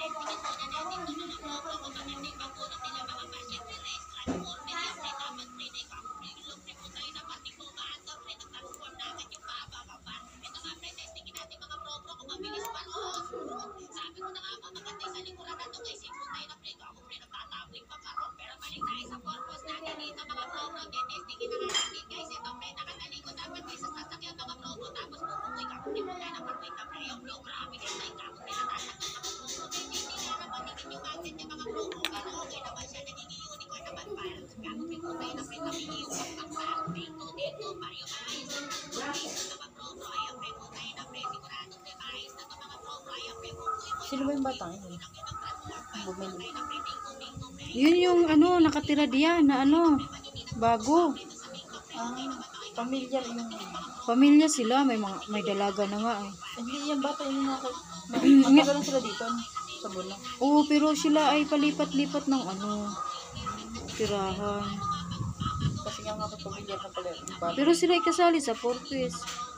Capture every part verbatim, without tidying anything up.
Sino ba yung batang yun? Bumili. Yun yung ano, nakatira diyan na ano, bago. Ah, pamilya yung... Pamilya sila, may mga may dalaga na nga eh. Hindi yung bata yung nakak... Matagal lang sila dito sa Buno. Oo, pero sila ay palipat-lipat ng ano, tirahan. Kasi nga nga pamilya na pala yung bata. Pero sila ay kasali sa Portuguese.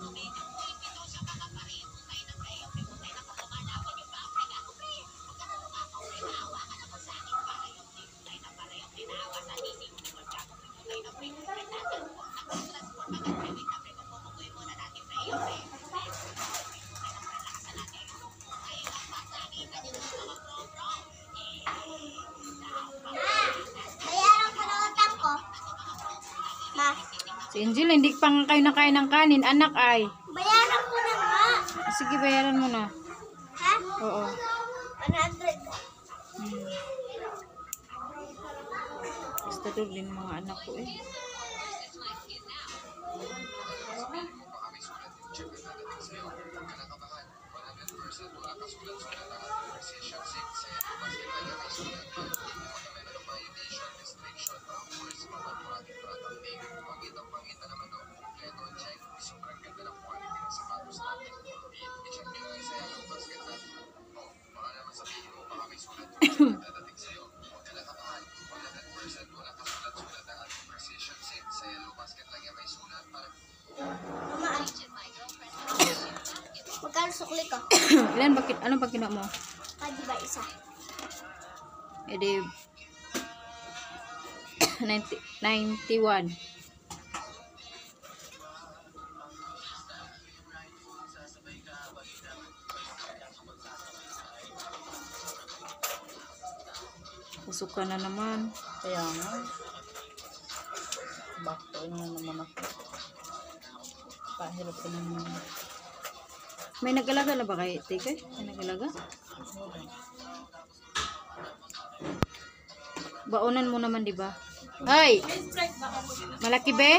Si Angel, hindi pa nga kayo nakain ng kanin. Anak ay. Bayaran ko na nga. Sige, bayaran mo na. Ha? Oo. one hundred. Hmm. Basta doon din mga anak ko eh. Magkano sukli ko? Ilan, bakit, ano ba kina mo? Pwede ba isa? Eh di, ninety, ninety-one. Pusukan na naman. Kaya nga. Bakto na naman ako. Pahirap ko naman. May nag-alaga na ba kayo, Tike? May nag-alaga? Baonan mo naman, di ba? Ay! Malaki be?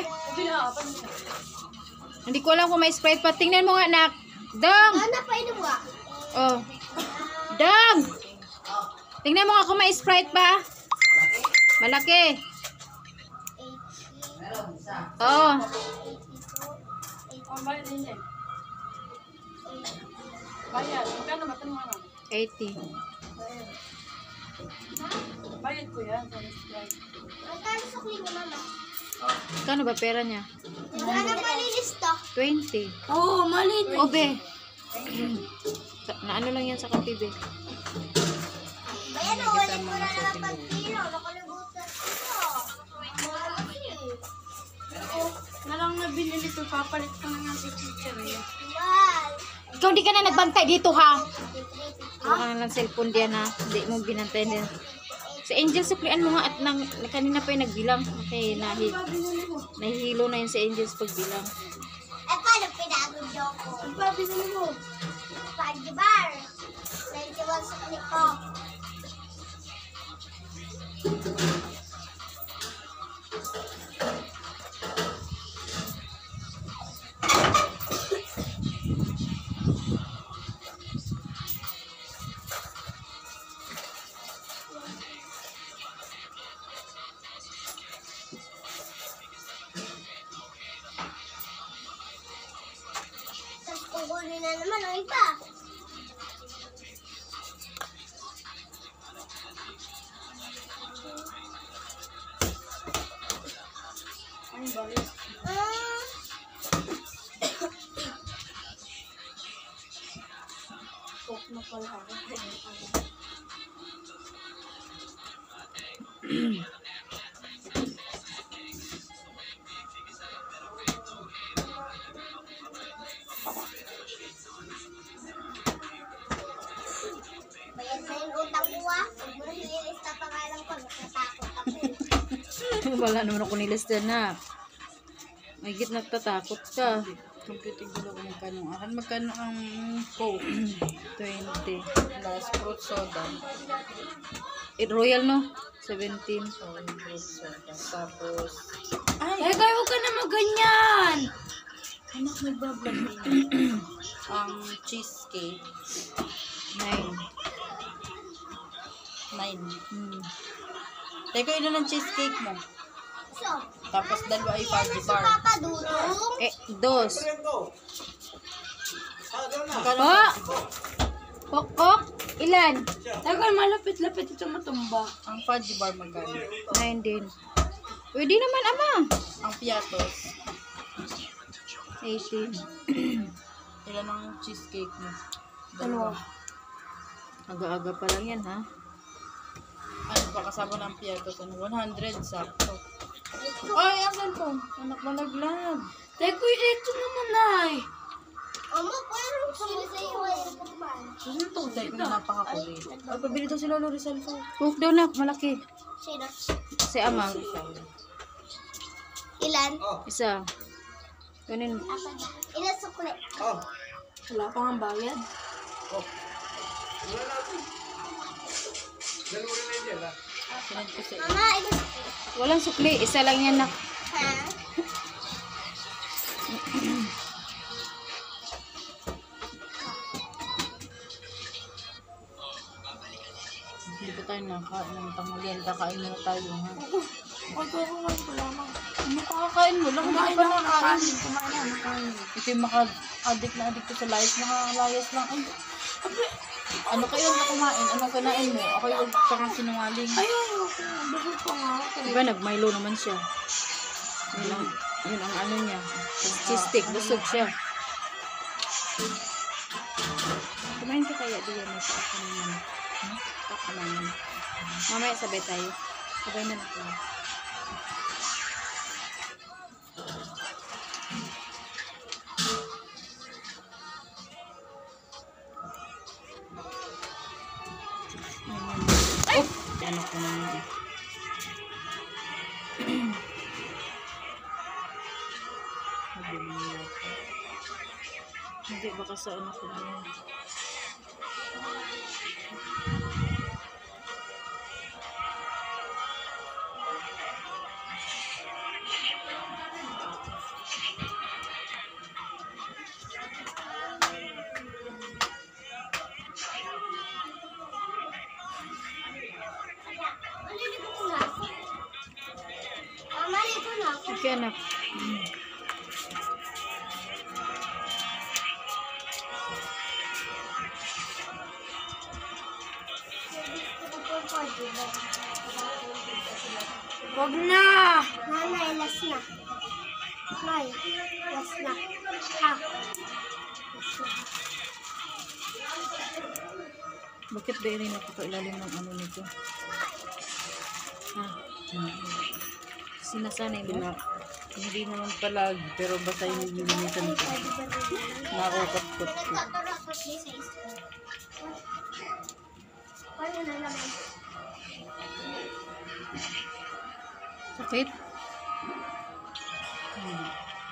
Hindi ko alam kung may Sprite pa. Tingnan mo nga, anak. Dong! Ano pa inom ka? Oh. Dong! Tingnan mo nga kung may Sprite pa. Malaki. Oo. Bayad. Magkano ba ito mga? eighty. Bayad ko yan. Magkano sukli mo, mama? Kano ba pera niya? Ano malilista? twenty. Oo, oh, mali. O, be. Na ano lang yan sa kape, be. Bayan, ulit ko na naman pag kilo. Nakalimutan ko. Na lang na binili ko, papalit ko na nga si teacher eh. Mal. Ikaw di ka na nagbantay dito, ha? Huwag ka na lang cellphone diyan, ha? Hindi mo binantay din. Si Angel, suklian mo nga at nang, kanina pa yung nagbilang. Okay, nahi, nahihilo na yun si Angel sa pagbilang. Eh, paano pinagod ko? Ang pa, binili mo? Pagi bar. ninety-one sukli ko. Kukunin na naman ang iba. Bayad na yung utang ko ah. Huwag mo na nililista pangalan ko. Natatakot ako. Wala naman ako nilista na. May git natatakot ka. Computing gulo ko magkano. Akan magkano ang Coke? twenty. Plus fruit soda. Eh, Royal no? seventeen. So, fruit soda. Tapos, Eh, kayo huwag ka na maganyan! anak may bablog ang cheesecake. nine. Nine. Hmm. Teko, ilan ang cheesecake mo? So, Tapos dalawa ay fudgy si bar. Papa Dudong. Eh, dos. Magkano? Po! Pokpok! Ilan? Tagal, malapit-lapit ito matumba. Ang fudgy bar magkano? nine din. Pwede naman, ama. Ang piatos. eighteen. Ilan ang cheesecake mo? Dalawa. Aga-aga pa lang yan, ha? Ano pa kasama ng piatos? Ano? one hundred sakto. Ay, ang cellphone. Anak malaglag. Teko, ito naman ay. Amo, parang sumisayo yung pagman. Ano to? Dahil ko na napakakulit. Ay, pabili daw sila Lori cellphone. Cook daw na, malaki. Sino? Si ama. Ilan? Isa. Kunin. Apat. Ilan sukli? Wala pa nga bayad. Sinad ko sa Mama, ilan sukli? Walang sukli. Isa lang yan na. Ha? Hindi pa tayo nakain ng tanghalian. Kakain na tayo, ha? Huwag ko kumain ko lamang. Ano kakakain mo lang? Hindi Kumain pa na, nakakain. nakain. Kumain na, nakain. Ito yung maka-addict na addict ko sa life. Nakalayas lang. Ay, ano kayo na kumain? Ano kinain mo? Ako yung parang sinungaling. Ayun, busog pa nga ako. Diba, nag-Milo naman siya. Yun ang, yun ang ano niya. Cheese stick. Busog siya. Kumain ka kaya diyan mo sa ako naman. Hmm? Ako naman. Mamaya sabay tayo. Sabay na na tayo. Oh! Ano ko naman. Hindi, baka sa ano ko na yan. Maliligo ko na ako. Mama, ligo na ako. Okay, anak. Huwag na! Nanay, last na. Nay, last na. Ha? Last na. Bakit ba rin napakailalim ng ano nito? Ha? Sinasanay mo? Pina, hindi naman palagi, pero basta yung nilimitan ko. Nakukot-kot ko. Nagtuturo ako sa school. Paano na naman? Sakit? Hmm.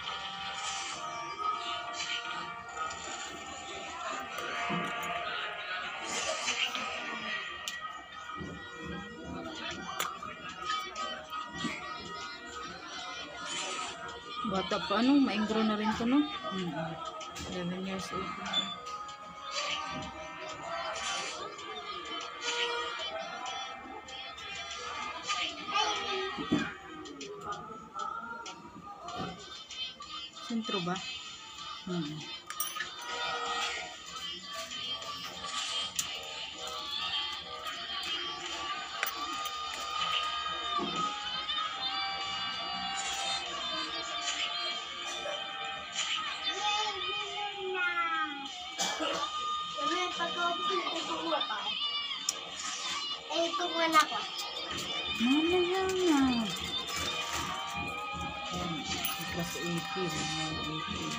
Bata pa, ano? Maingro na rin to, no? Hmm. eleven years old. Sentro ba? Hmm. Yay! Winner na! Winner, pagkaupo ko tikungan ako. Mamaya na. Ayan, plus eighteen. eighteen.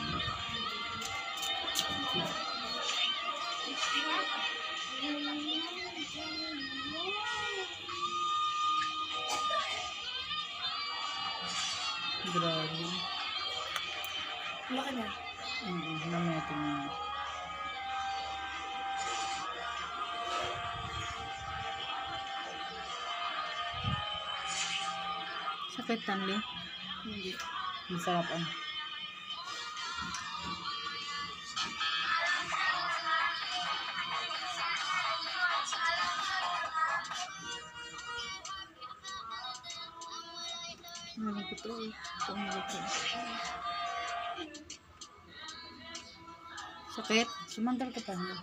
Grabe. Laki na. Mm, mamaya tingnan. Sakit tanli. Hindi. Masarap ang. Ano ko to? Itong malaki. Sakit? Sumandal ka pa niya.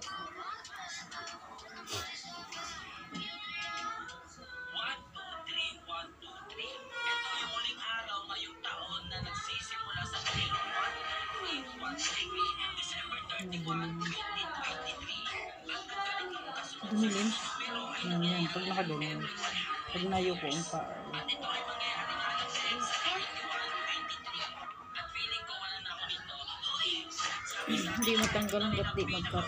Dumilim. Yan, yan. Pag nakadumi. Pag nayo ko, ang pa. Hindi matanggal hanggat di mag-cut.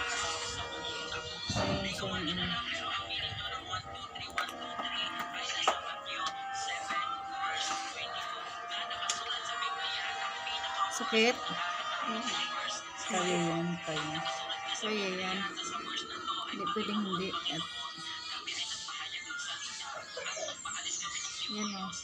Ayun sa ano. Sakit? Kaya yan, kaya. Kaya yan. Hindi pwedeng hindi. At yan o.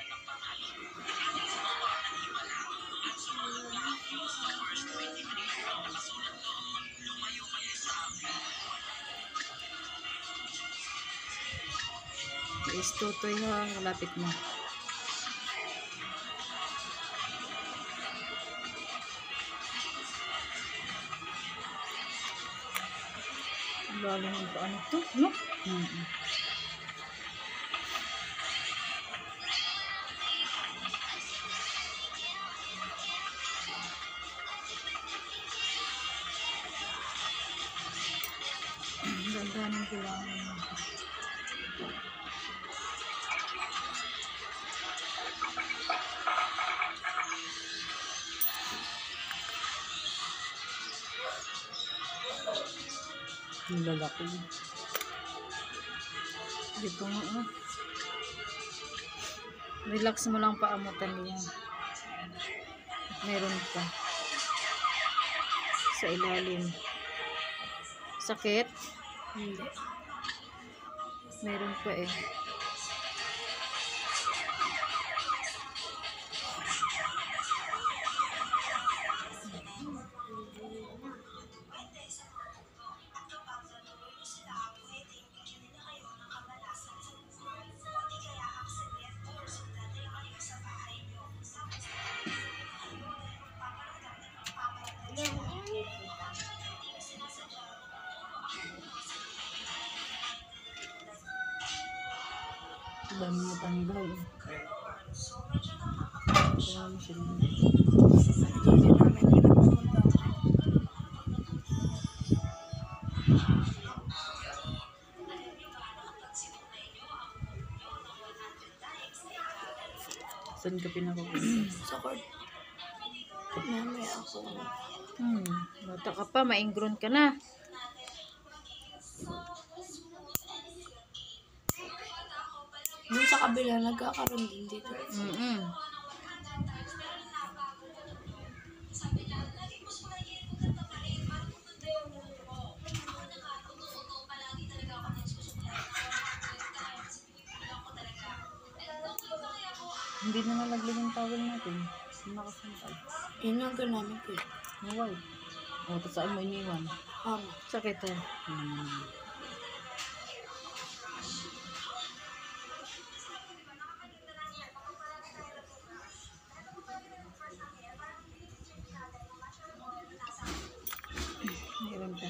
Is tutoy ha. Malapit na. Lalim yung paano to, no? Mm-mm. Dandanin ko lang. Yung lalaki. Dito nga ah. Relax mo lang paamutan niya. Meron pa. Sa ilalim. Sakit? Hindi. Meron pa eh. Dami mo tanggal. Kaya mo sila. Saan ka pinakukulit? Sa court. Mamaya ako. Hmm. Bata ka pa, maingron ka na. Doon sa kabila, nagkakaroon din dito. Mm-mm. Hindi na nalaglag yung towel natin. Nakasampal. Yun yung ginamit ko. Wow. O, tapos saan mo iniwan? Um, Sakit eh. Hmm. Meron pa.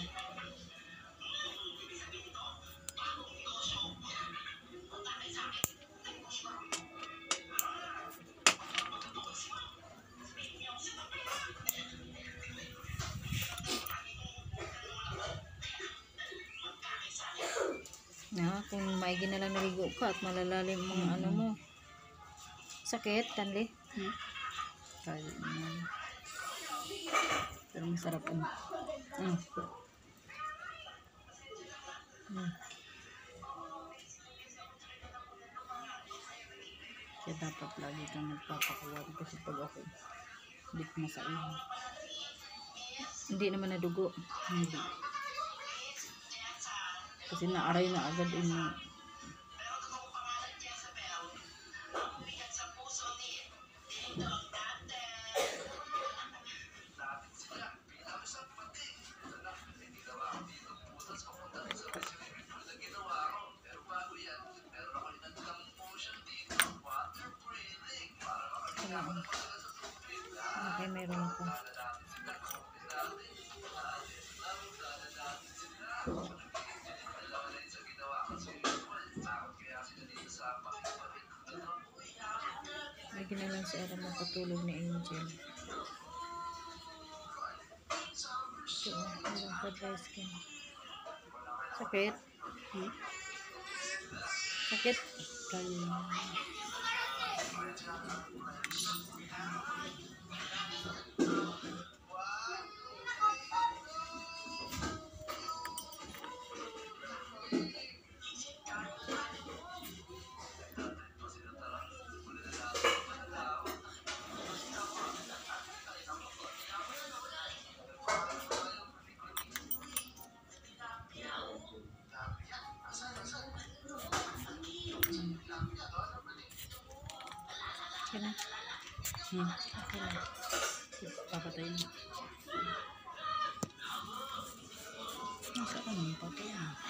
Na, kung maigi na lang naligo ka at malalalim ang mga ano mo. Sakit, Tanli? Hmm? Kaya naman. Pero masarap ano. Mm. Mm. Kaya dapat lagi kang nagpapakuwari kasi pag ako hindi ko masain. Hindi naman nadugo. Hindi. Kasi naaray na agad ini. Okay, meron ako. Lagi na lang si Ara makatulog ni Angel. Ito, meron pa dry skin. Sakit? Hmm? Sakit? Kaya naman. Okay na. Hmm. Okay na. Papatayin. Nasa ano yung papatayin?